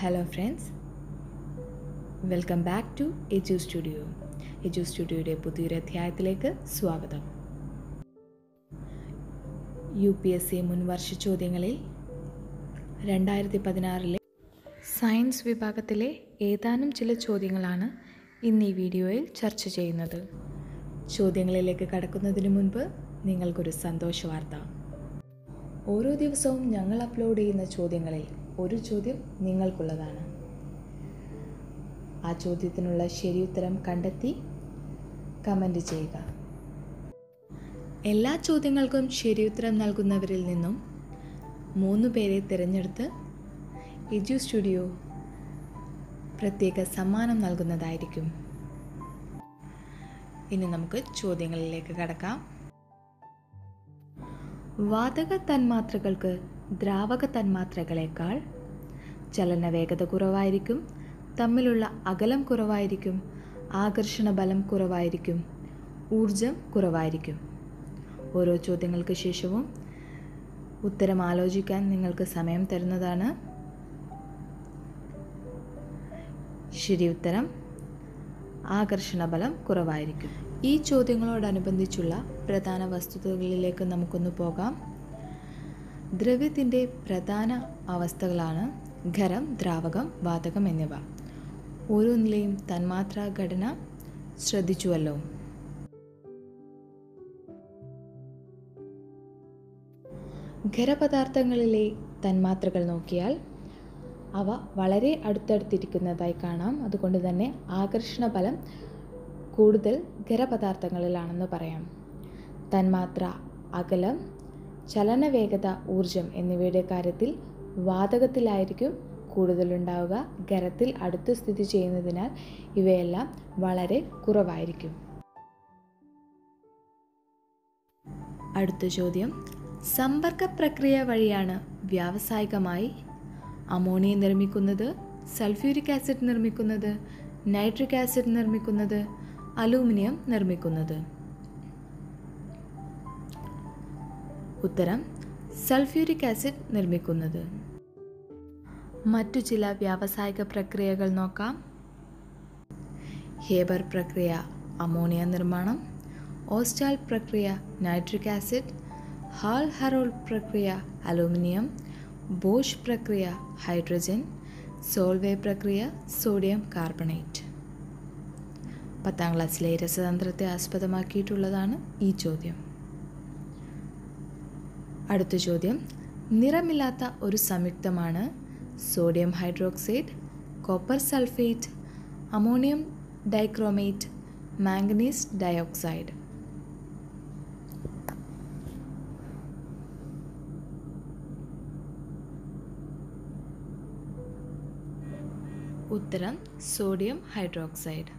Hello friends, welcome back to Edu studio. Edu സ്റ്റുഡിയോയുടെ പുതിയൊരു അധ്യായത്തിലേക്ക് സ്വാഗതം. UPSC മുൻവർഷ ചോദ്യങ്ങളിൽ 2016 സയൻസ് വിഭാഗത്തിലെ ഏതാനും ചില ചോദ്യങ്ങളാണ് ഇന്ന് ഈ വീഡിയോയിൽ ചർച്ച ചെയ്യുന്നത്. ചോദ്യങ്ങളിലേക്ക് കടക്കുന്നതിന് മുൻപ് നിങ്ങൾക്കൊരു സന്തോഷ വാർത്ത. ഓരോ ദിവസവും ഞങ്ങൾ അപ്ലോഡ് ചെയ്യുന്ന ചോദ്യങ്ങളിൽ ഒരു ചോദ്യം നിങ്ങൾക്കുള്ളതാണ്. ആ ചോദ്യത്തിനുള്ള ശരിയുത്തരം കണ്ടെത്തി കമൻറ്റ് ചെയ്യുക. എല്ലാ ചോദ്യങ്ങൾക്കും ശരിയുത്തരം നൽകുന്നവരിൽ നിന്നും 3 പേരെ തിരഞ്ഞെടുത്ത് എജു സ്റ്റുഡിയോ പ്രത്യേക സമ്മാനം നൽകുന്നതായിരിക്കും. ഇനി നമുക്ക് ചോദ്യങ്ങളിലേക്ക് കടക്കാം. വാതക തന്മാത്രകൾക്ക് ദ്രാവക തന്മാത്രകളേക്കാൾ ചലന വേഗത കുറവായിരിക്കും, തമ്മിലുള്ള അകലം കുറവായിരിക്കും, ആകർഷണ ബലം കുറവായിരിക്കും, ഊർജം കുറവായിരിക്കും. ഓരോ ചോദ്യങ്ങൾക്ക് ശേഷവും ഉത്തരം ആലോചിക്കാൻ നിങ്ങൾക്ക് സമയം തരുന്നതാണ്. ശരിയുത്തരം ആകർഷണ ബലം കുറവായിരിക്കും. ഈ ചോദ്യങ്ങളോടനുബന്ധിച്ചുള്ള പ്രധാന വസ്തുതകളിലേക്ക് നമുക്കൊന്ന് പോകാം. ദ്രവ്യത്തിൻ്റെ പ്രധാന അവസ്ഥകളാണ് ഖരം, ദ്രാവകം, വാതകം എന്നിവ. ഓരോന്നിലെയും തന്മാത്രാ ഘടന ശ്രദ്ധിച്ചുവല്ലോ. ഖരപദാർത്ഥങ്ങളിലെ തന്മാത്രകൾ നോക്കിയാൽ അവ വളരെ അടുത്തടുത്തിരിക്കുന്നതായി കാണാം. അതുകൊണ്ട് തന്നെ ആകർഷണ ബലം കൂടുതൽ ഖരപദാർത്ഥങ്ങളിലാണെന്ന് പറയാം. തന്മാത്ര അകലം, ചലനവേഗത, ഊർജം എന്നിവയുടെ കാര്യത്തിൽ വാതകത്തിലായിരിക്കും കൂടുതലുണ്ടാവുക. ഖരത്തിൽ അടുത്ത് സ്ഥിതി ചെയ്യുന്നതിനാൽ ഇവയെല്ലാം വളരെ കുറവായിരിക്കും. അടുത്ത ചോദ്യം, സമ്പർക്ക പ്രക്രിയ വഴിയാണ് വ്യാവസായികമായി അമോണിയ നിർമ്മിക്കുന്നത്, സൾഫ്യൂരിക് ആസിഡ് നിർമ്മിക്കുന്നത്, നൈട്രിക് ആസിഡ് നിർമ്മിക്കുന്നത്, അലൂമിനിയം നിർമ്മിക്കുന്നത്? ഉത്തരം സൾഫ്യൂരിക് ആസിഡ് നിർമ്മിക്കുന്നത്. മറ്റു ചില വ്യാവസായിക പ്രക്രിയകൾ നോക്കാം. ഹേബർ പ്രക്രിയ അമോണിയ നിർമ്മാണം, ഓസ്റ്റാൽ പ്രക്രിയ നൈട്രിക് ആസിഡ്, ഹാൾ ഹറോൾഡ് പ്രക്രിയ അലൂമിനിയം, ബോഷ് പ്രക്രിയ ഹൈഡ്രജൻ, സോൾവേ പ്രക്രിയ സോഡിയം കാർബണേറ്റ്. 10ാം ക്ലാസ്സിലെ രസതന്ത്രത്തെ ആസ്പദമാക്കിയിട്ടുള്ളതാണ് ഈ ചോദ്യം. അടുത്ത ചോദ്യം, നിറമില്ലാത്ത ഒരു സംയുക്തമാണ് sodium hydroxide, copper sulphate, ammonium dichromate, manganese dioxide. ഉത്തരം സോഡിയം ഹൈഡ്രോക്സൈഡ്.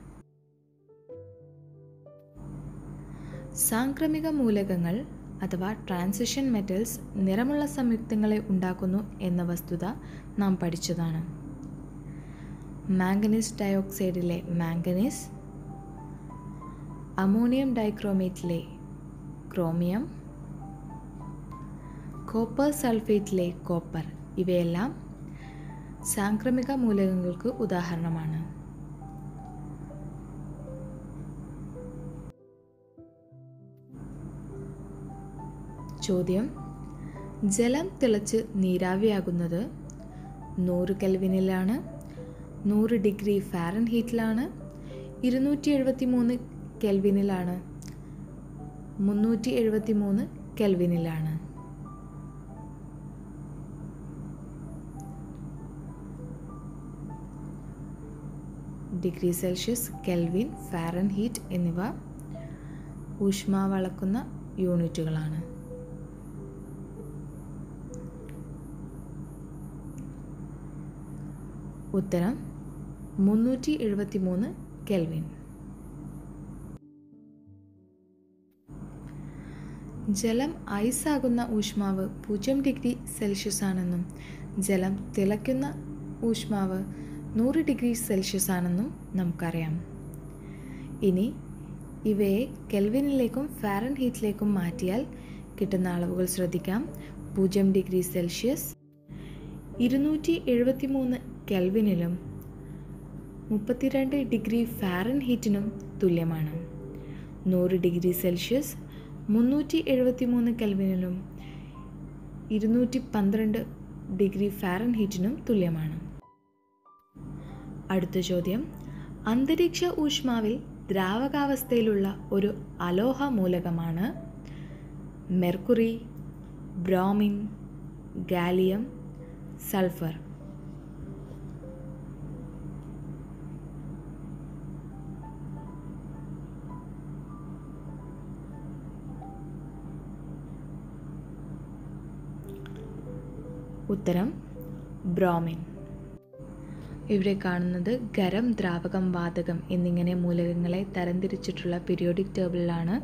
സാംക്രമിക മൂലകങ്ങൾ അഥവാ ട്രാൻസിഷൻ മെറ്റൽസ് നിറമുള്ള സംയുക്തങ്ങളെ ഉണ്ടാക്കുന്നു എന്ന വസ്തുത നാം പഠിച്ചതാണ്. മാംഗനീസ് ഡയോക്സൈഡിലെ മാംഗനീസ്, അമോണിയം ഡൈക്രോമേറ്റിലെ ക്രോമിയം, കോപ്പർ സൾഫേറ്റിലെ കോപ്പർ ഇവയെല്ലാം സാംക്രമിക മൂലകങ്ങൾക്ക് ഉദാഹരണമാണ്. ചോദ്യം, ജലം തിളച്ച് നീരാവിയാകുന്നത് 100 കെൽവിനിലാണ്, 100 ഡിഗ്രി ഫാരൻഹീറ്റിലാണ്, 273 കെൽവിനിലാണ്, 373 കെൽവിനിലാണ്? ഡിഗ്രി സെൽഷ്യസ്, കെൽവിൻ, ഫാരൻഹീറ്റ് എന്നിവ ഊഷ്മാവ് അളക്കുന്ന യൂണിറ്റുകളാണ്. ഉത്തരം 373 കെൽവിൻ. ജലം ഐസാകുന്ന ഊഷ്മാവ് 0 ഡിഗ്രി സെൽഷ്യസ് ആണെന്നും ജലം തിളയ്ക്കുന്ന ഊഷ്മാവ് 100 ഡിഗ്രി സെൽഷ്യസ് ആണെന്നും നമുക്കറിയാം. ഇനി ഇവയെ കെൽവിനിലേക്കും ഫാരൻഹീറ്റിലേക്കും മാറ്റിയാൽ കിട്ടുന്ന അളവുകൾ ശ്രദ്ധിക്കാം. 0 ഡിഗ്രി സെൽഷ്യസ്, 273 കെൽവിനിലും 32 ഡിഗ്രി ഫാരൻഹീറ്റിനും തുല്യമാണ്. 100 ഡിഗ്രി സെൽഷ്യസ് 373 കെൽവിനിലും 212 ഡിഗ്രി ഫാരൻഹീറ്റിനും തുല്യമാണ്. അടുത്ത ചോദ്യം, അന്തരീക്ഷ ഊഷ്മാവിൽ ദ്രാവകാവസ്ഥയിലുള്ള ഒരു അലോഹ മൂലകമാണ് മെർക്കുറി, ബ്രോമിൻ, ഗാലിയം, സൾഫർ. ഉത്തരം ബ്രോമിൻ. ഇവിടെ കാണുന്നത് ഖരം, ദ്രാവകം, വാതകം എന്നിങ്ങനെ മൂലകങ്ങളെ തരംതിരിച്ചിട്ടുള്ള പീരിയോഡിക് ടേബിളിലാണ്.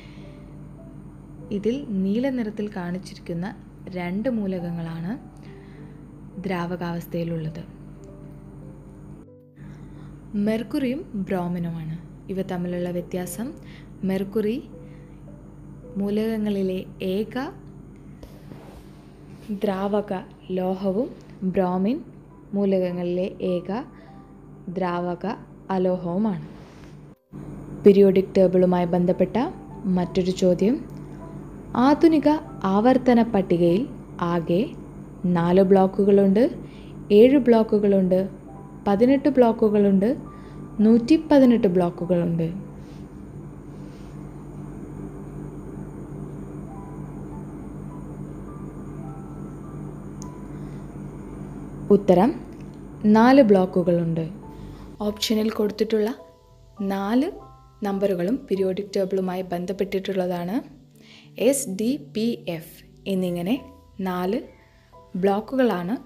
ഇതിൽ നീല നിറത്തിൽ കാണിച്ചിരിക്കുന്ന 2 മൂലകങ്ങളാണ് ദ്രാവകാവസ്ഥയിലുള്ളത്. മെർക്കുറിയും ബ്രോമിനുമാണ്. ഇവ തമ്മിലുള്ള വ്യത്യാസം, മെർക്കുറി മൂലകങ്ങളിലെ ഏക ദ്രാവക ലോഹവും ബ്രോമിൻ മൂലകങ്ങളിലെ ഏക ദ്രാവക അലോഹവുമാണ്. പീരിയോഡിക് ടേബിളുമായി ബന്ധപ്പെട്ട മറ്റൊരു ചോദ്യം, ആധുനിക ആവർത്തന പട്ടികയിൽ ആകെ 4 ബ്ലോക്കുകളുണ്ട്, 7 ബ്ലോക്കുകളുണ്ട്, 18 ബ്ലോക്കുകളുണ്ട്, 118 ബ്ലോക്കുകളുണ്ട്. ഉത്തരം 4 ബ്ലോക്കുകളുണ്ട്. ഓപ്ഷനിൽ കൊടുത്തിട്ടുള്ള 4 നമ്പറുകളും പീരിയോഡിക് ടേബിളുമായി ബന്ധപ്പെട്ടിട്ടുള്ളതാണ്. SDPF എന്നിങ്ങനെ 4 ബ്ലോക്കുകളാണ്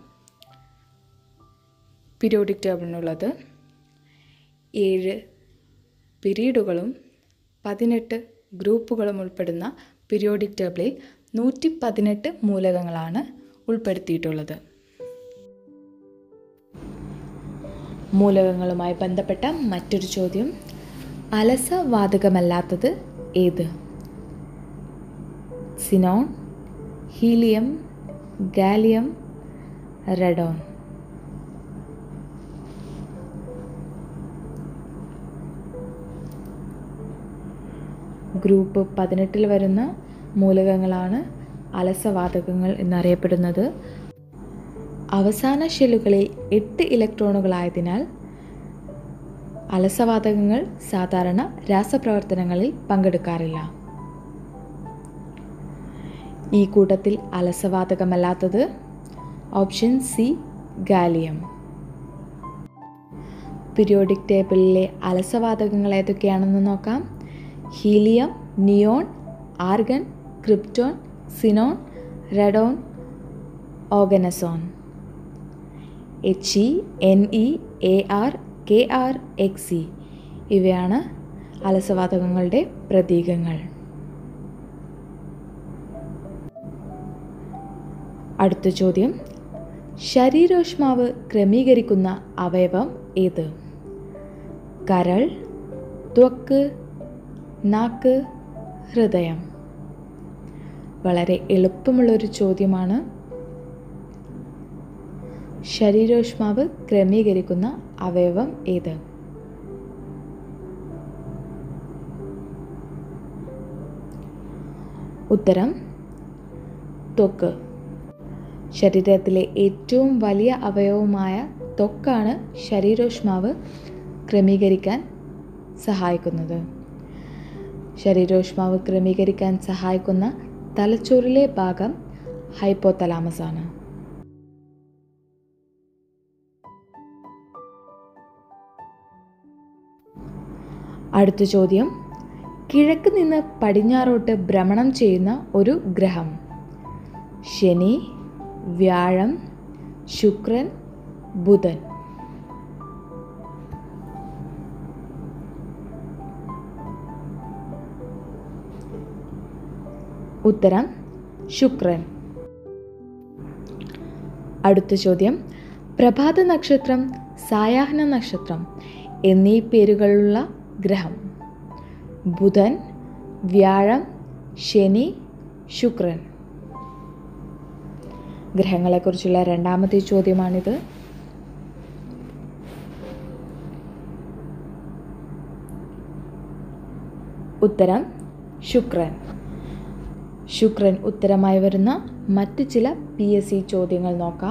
പീരിയോഡിക് ടേബിളിനുള്ളത്. 7 പിരീഡുകളും 18 ഗ്രൂപ്പുകളും ഉൾപ്പെടുന്ന പീരിയോഡിക് ടേബിളിൽ 118 മൂലകങ്ങളാണ് ഉൾപ്പെടുത്തിയിട്ടുള്ളത്. മൂലകങ്ങളുമായി ബന്ധപ്പെട്ട മറ്റൊരു ചോദ്യം, അലസവാതകമല്ലാത്തത് ഏത്? Xenon, helium, gallium, radon. Group 18 വരുന്ന മൂലകങ്ങളാണ് അലസവാതകങ്ങൾ എന്നറിയപ്പെടുന്നത്. അവസാന ഷെല്ലുകളിൽ 8 ഇലക്ട്രോണുകളായതിനാൽ അലസവാതകങ്ങൾ സാധാരണ രാസപ്രവർത്തനങ്ങളിൽ പങ്കെടുക്കാറില്ല. ഈ കൂട്ടത്തിൽ അലസവാതകമല്ലാത്തത് ഓപ്ഷൻ സി ഗാലിയം. പീരിയോഡിക് ടേബിളിലെ അലസവാതകങ്ങൾ ഏതൊക്കെയാണെന്ന് നോക്കാം. Helium, neon, argon, krypton, xenon, radon, oganesson. He, Ne, Ar, Kr, Xe ഇവയാണ് അലസവാതകങ്ങളുടെ പ്രതീകങ്ങൾ. അടുത്ത ചോദ്യം, ശരീരോഷ്മാവ് ക്രമീകരിക്കുന്ന അവയവം ഏത്? കരൾ, ത്വക്ക്, നാക്ക്, ഹൃദയം. വളരെ എളുപ്പമുള്ളൊരു ചോദ്യമാണ്. ശരീരോഷ്മാവ് ക്രമീകരിക്കുന്ന അവയവം ഏത്? ഉത്തരം ത്വക്ക്. ശരീരത്തിലെ ഏറ്റവും വലിയ അവയവമായ ത്വക്കാണ് ശരീരോഷ്മാവ് ക്രമീകരിക്കാൻ സഹായിക്കുന്നത്. ശരീരോഷ്മാവ് ക്രമീകരിക്കാൻ സഹായിക്കുന്ന തലച്ചോറിലെ ഭാഗം ഹൈപ്പോതലാമസ് ആണ്. അടുത്ത ചോദ്യം, കിഴക്ക് നിന്ന് പടിഞ്ഞാറോട്ട് ഭ്രമണം ചെയ്യുന്ന ഒരു ഗ്രഹം? ശനി, വ്യാഴം, ശുക്രൻ, ബുധൻ. ഉത്തരം ശുക്രൻ. അടുത്ത ചോദ്യം, പ്രഭാത നക്ഷത്രം, സായാഹ്ന നക്ഷത്രം എന്നീ പേരുകളുള്ള ഗ്രഹം? ബുധൻ, വ്യാഴം, ശനി, ശുക്രൻ. ഗ്രഹങ്ങളെക്കുറിച്ചുള്ള രണ്ടാമത്തെ ചോദ്യമാണിത്. ഉത്തരം ശുക്രൻ. ശുക്രൻ ഉത്തരമായി വരുന്ന മറ്റ് ചില PSC ചോദ്യങ്ങൾ നോക്കാം.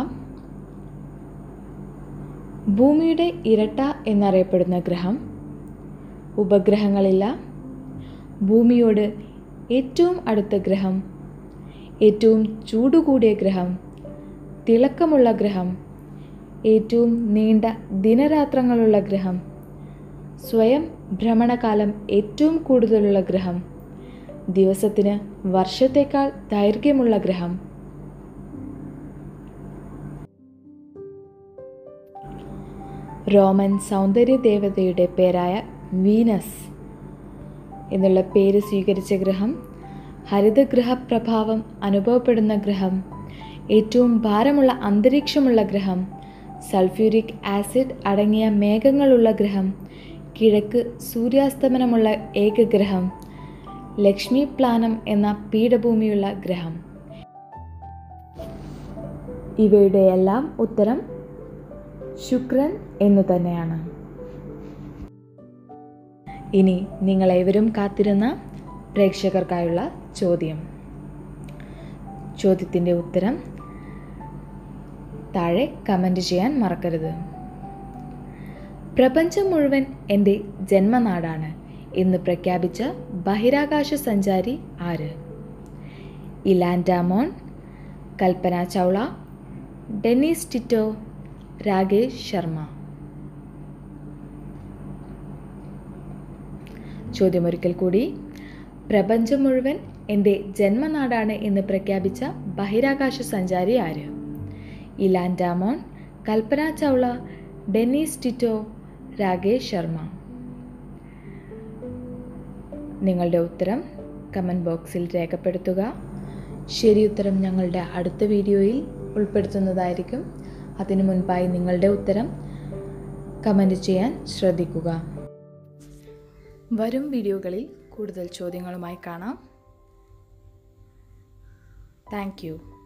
ഭൂമിയുടെ ഇരട്ട എന്നറിയപ്പെടുന്ന ഗ്രഹം, ഉപഗ്രഹങ്ങളില്ല, ഭൂമിയോട് ഏറ്റവും അടുത്ത ഗ്രഹം, ഏറ്റവും ചൂടുകൂടിയ ഗ്രഹം, തിളക്കമുള്ള ഗ്രഹം, ഏറ്റവും നീണ്ട ദിനരാത്രങ്ങളുള്ള ഗ്രഹം, സ്വയം ഭ്രമണകാലം ഏറ്റവും കൂടുതലുള്ള ഗ്രഹം, ദിവസത്തിന് വർഷത്തേക്കാൾ ദൈർഘ്യമുള്ള ഗ്രഹം. റോമൻ സൗന്ദര്യ ദേവതയുടെ പേരായ വീനസ് എന്നുള്ള പേര് സ്വീകരിച്ച ഗ്രഹം, ഹരിതഗൃഹ പ്രഭാവം അനുഭവപ്പെടുന്ന ഗ്രഹം, ഏറ്റവും ഭാരമുള്ള അന്തരീക്ഷമുള്ള ഗ്രഹം, സൾഫ്യൂരിക് ആസിഡ് അടങ്ങിയ മേഘങ്ങളുള്ള ഗ്രഹം, കിഴക്ക് സൂര്യാസ്തമനമുള്ള ഏക ഗ്രഹം, ലക്ഷ്മി പ്ലാനം എന്ന പീഠഭൂമിയുള്ള ഗ്രഹം. ഇവയുടെ എല്ലാം ഉത്തരം ശുക്രൻ എന്നു തന്നെയാണ്. ഇനി നിങ്ങളേവരും കാത്തിരുന്ന പ്രേക്ഷകർക്കായുള്ള ചോദ്യം. ചോദ്യത്തിൻ്റെ ഉത്തരം താഴെ കമൻറ്റ് ചെയ്യാൻ മറക്കരുത്. പ്രപഞ്ചം മുഴുവൻ എൻ്റെ ജന്മനാടാണ് എന്ന് പ്രഖ്യാപിച്ച ബഹിരാകാശ സഞ്ചാരി ആര്? Ilan Ramon, Kalpana Chawla, Dennis Tito, Rakesh Sharma. ചോദ്യമൊരിക്കൽ കൂടി. പ്രപഞ്ചം മുഴുവൻ എൻ്റെ ജന്മനാടാണ് എന്ന് പ്രഖ്യാപിച്ച ബഹിരാകാശ സഞ്ചാരി ആര്? Ilan Ramon, Kalpana Chawla, Dennis Tito, Rakesh Sharma. നിങ്ങളുടെ ഉത്തരം കമൻറ്റ് ബോക്സിൽ രേഖപ്പെടുത്തുക. ശരി ഉത്തരം ഞങ്ങളുടെ അടുത്ത വീഡിയോയിൽ ഉൾപ്പെടുത്തുന്നതായിരിക്കും. അതിനു മുൻപായി നിങ്ങളുടെ ഉത്തരം കമൻറ്റ് ചെയ്യാൻ ശ്രദ്ധിക്കുക. വരും വീഡിയോകളിൽ കൂടുതൽ ചോദ്യങ്ങളുമായി കാണാം. Thank U.